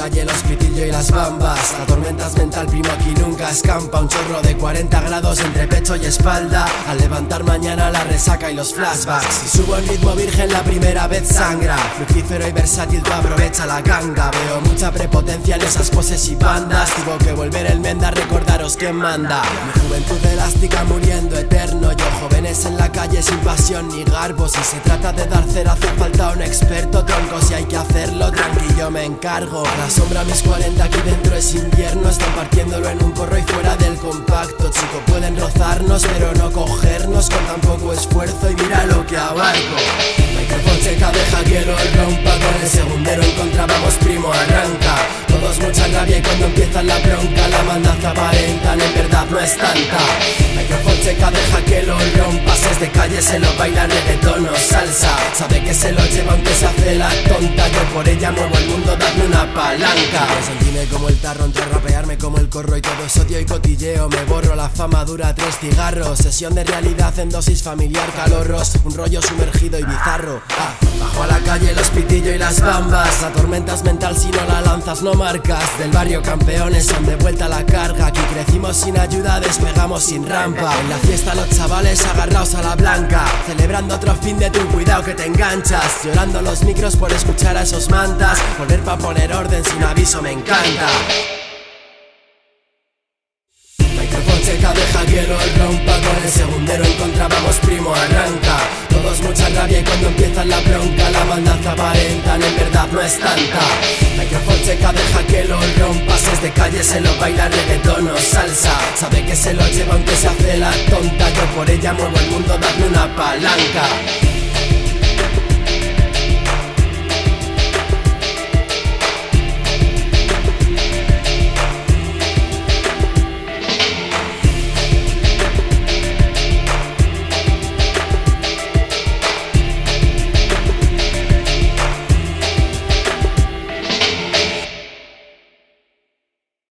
calle, los pitillos y las bambas. La tormenta es mental, primo, aquí nunca escampa. Un chorro de 40 grados entre pecho y espalda. Al levantar mañana la resaca y los flashbacks. Si subo en ritmo virgen la primera vez sangra. Fructífero y versátil, tú aprovecha la ganga. Veo mucha prepotencia en esas poses y bandas. Tuvo que volver el Menda a recordaros quién manda. Mi juventud elástica muriendo eterno. Yo jóvenes en la calle sin pasión ni garbo. Si se trata de dar cera hace falta un experto. Tronco, si hay que hacerlo, tranquilo me encargo. A la sombra mis 40, aquí dentro es invierno. Están partiéndolo en un porro y fuera del compacto. Chico, pueden rozarnos pero no cogernos con tan poco esfuerzo. Y mira lo que abarco. Micrófono seca, deja que lo rompa. Con el segundero encontrábamos, primo, arranca. Todos mucha rabia y cuando empiezan la bronca la maldad aparentan, en verdad no es tanta. Micrófono seca, deja que lo rompas. Es de calle, se lo baila reggaetón o salsa. Sabe que se lo lleva aunque se hace la tonta. Yo por ella muevo el mundo, dadme una palanca. Me sentime como el tarro, entre rapearme como el corro. Y todo es odio y cotilleo, me borro. La fama dura 3 cigarros. Sesión de realidad en dosis familiar, calorros. Un rollo sumergido y bizarro. Bajo a la calle, los pitillos y las bambas. La tormenta es mental, si no la lanzas no marcas. Del barrio campeones son de vuelta a la carga. Aquí crecimos sin ayuda, despegamos sin rampa. En la fiesta los chavales agarraos a la blanca. Celebrando otro fin de tu cuidado que te enganchas. Llorando los micros por escuchar a esos mantas. Volver pa' poner orden sin aviso me encanta. Micrófono seca, deja que lo rompa. Con el segundero encontrábamos, primo, arranca. Todos mucha rabia y cuando empiezan la bronca la maldad aparentan, en verdad no es tanta. Micrófono seca, deja que lo rompas. Es de calle, se lo baila reggaetón o salsa. Sabe que se lo lleva aunque se hace la tonta. Yo por ella muevo el mundo, dadme una palanca.